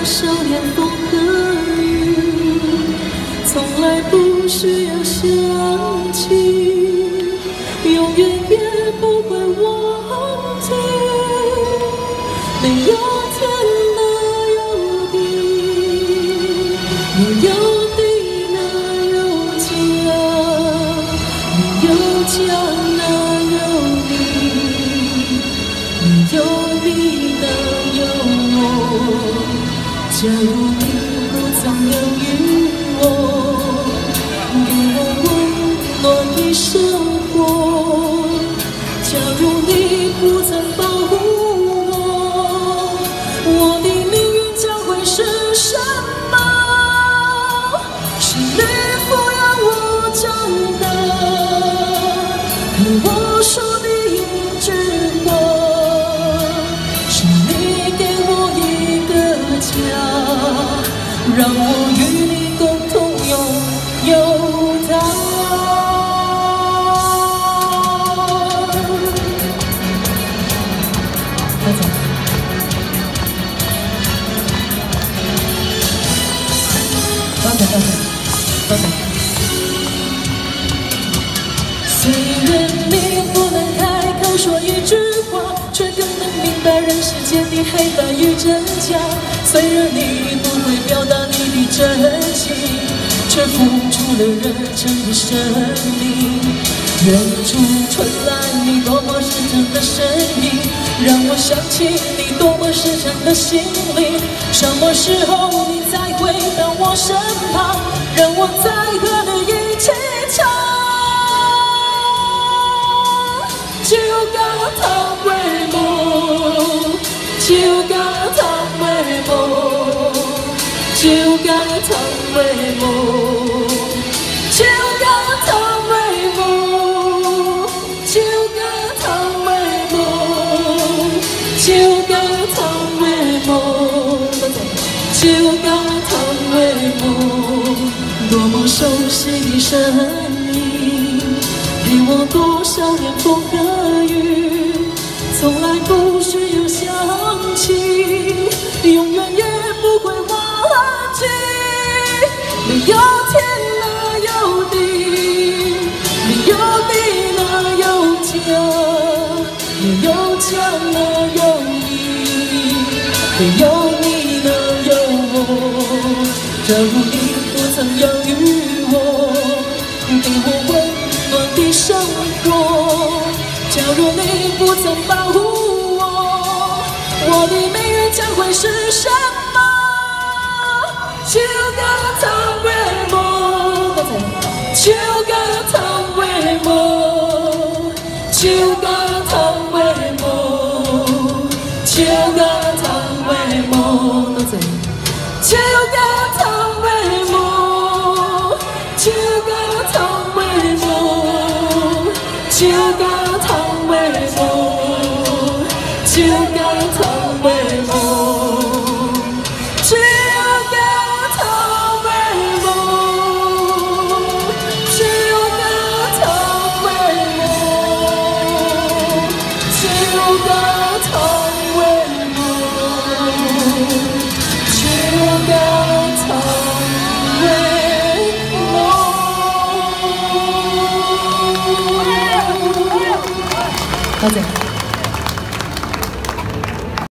少年风和雨，从来不需要想起，永远也不会忘记。没有天哪有地，没有地哪有家，没有家哪有你，没有你哪有我。假如你不曾犹豫我，给我温暖的生活。假如你不曾保护我，我的命运将会是什么？是你抚养我长大，陪我数的一枝花，是你给我一个家，让我与你共同拥有它。多谢。虽然你不能开口说一句话，却更能明白人世间的黑白与真假。虽然你不会表达你的真情，却付出了热忱的生命。远处传来你多么深沉的声音，让我想起你多么深沉的心灵。什么时候你再回到我身旁，让我再和你一起唱。就教堂的梦，就教堂的梦，就教堂的梦，就教堂的梦，就教堂的梦，就教堂的梦，就教堂的梦，多么熟悉的声音，陪我多少年风和雨，从来不需要想起，永远也不会忘记。没有天哪有地，没有地哪有家，没有家哪有你，没有你哪有我。假如你不曾犹豫我，给我温暖的生活。假如你不曾保护我，我的命运将会是什么？就教堂的梦，就教堂的梦，就教堂的梦，就教堂的梦，就教堂的梦，就教堂的梦，就教堂的梦，就教堂的梦，就教堂的梦，就教堂的梦，就教堂的梦，就教堂的梦。多谢。